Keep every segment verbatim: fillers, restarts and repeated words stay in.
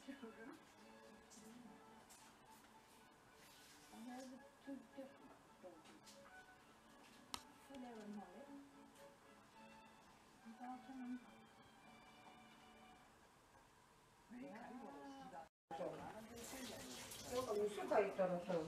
なんか店入ったらさ、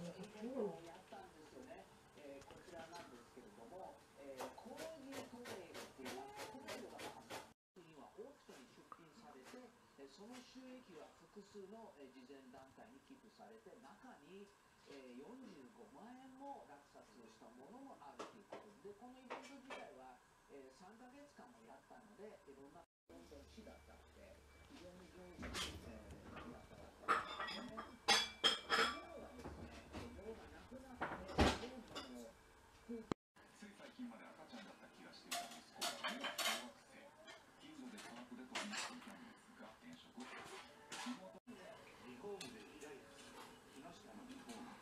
その収益は複数の慈善団体に寄付されて、中によんじゅうごまんえんも落札をしたものもあるということで、このイベント自体はさんかげつかんもやったので、いろんなどんどん市だったので、非常に上手にやったわけですね。昨日はですね、用がなくなって、つい最近まで赤ちゃんだった気がしていた息子がもう小学生。近所で科学でと話していたんですが、転職。リフォームでリライフ。木下のリフォーム。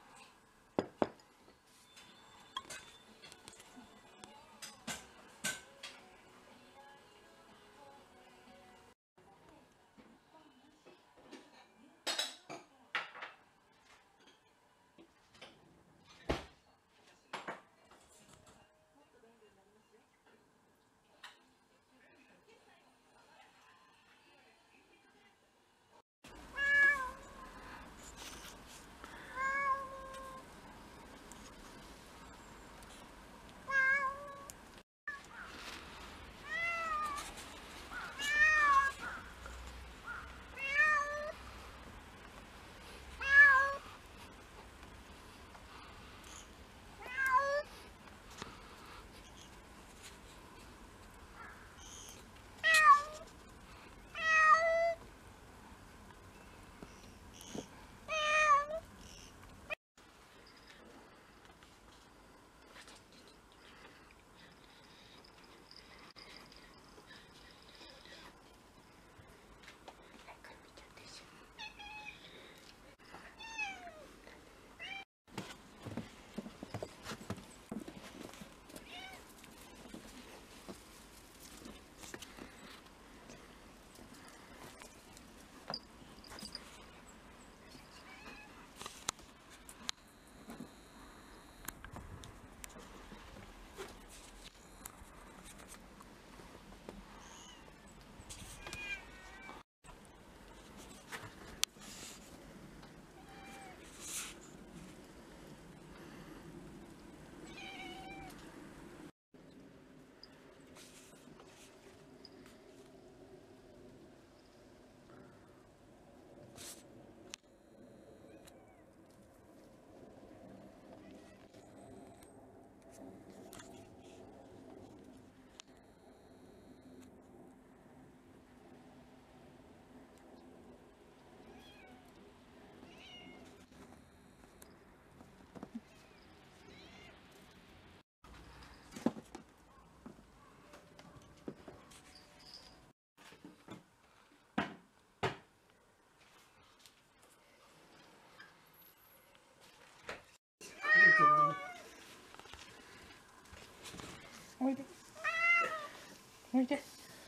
おいで。おいで。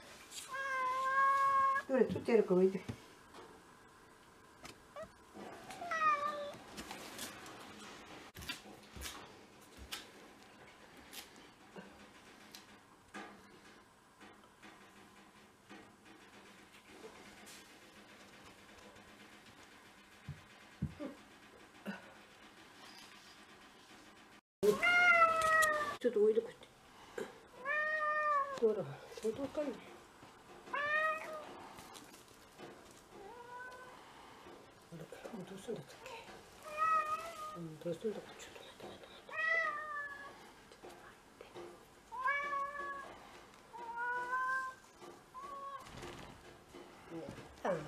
どれ取ってやるかおいで。ちょっとおいでこって。ほら、届かない。あれ、どうすんだったっけ。うん、どうすんだか、ちょっと待って待って待って。ちょっと待って。うん。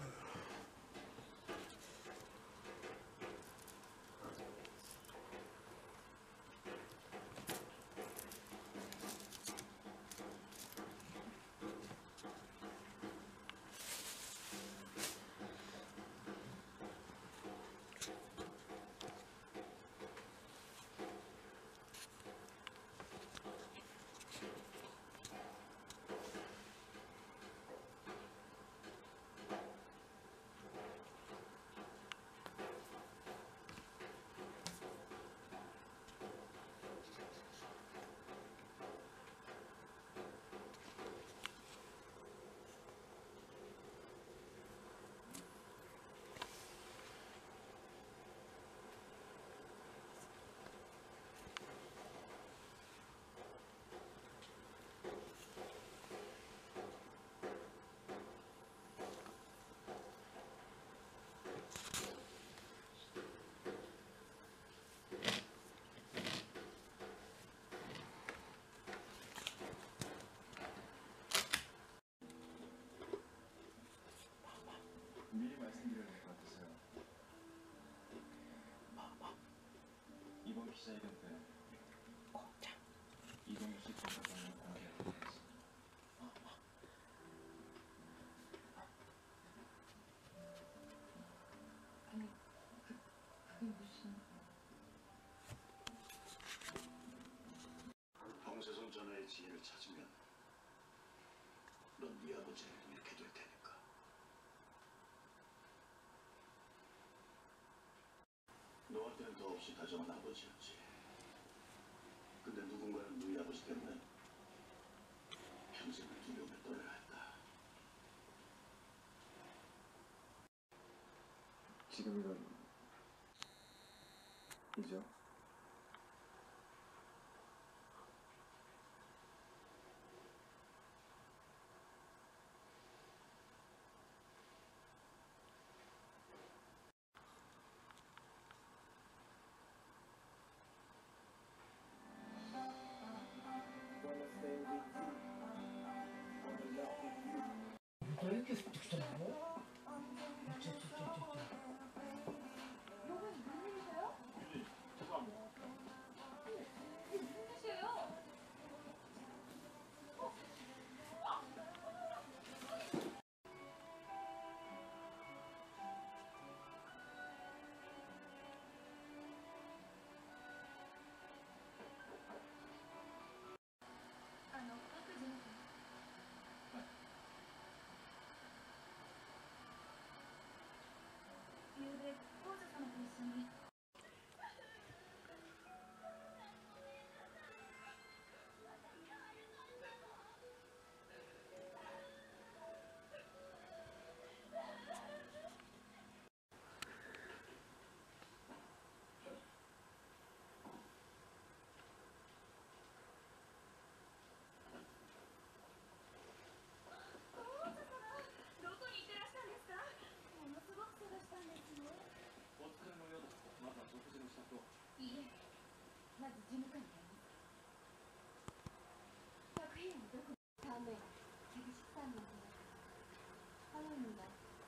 지혜를 찾으면 넌 네 아버지를 이렇게 될 테니까. 너한테는 더없이 다정한 아버지였지. 근데 누군가는 너희 아버지 때문에 평생을 두려움에 떨어야 했다. 지금 이건 이죠? 너 이렇게 쑥쑥 쏘라고? 다음에 자기 식사하면 돼요. 환영입니다.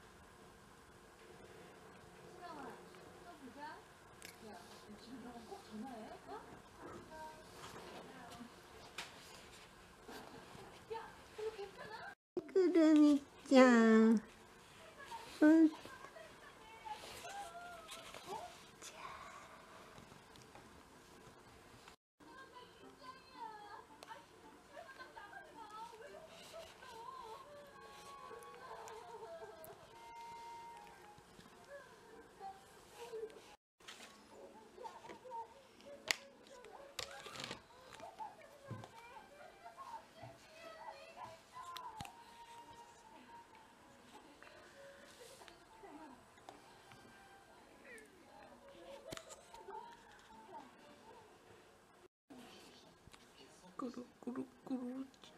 신영아, 또 보자. 야, 너 집에 들어가면 꼭 전화해. 어? 야, 너 괜찮아? 구름이짱. 응. 꾸룩꾸룩꾸룩.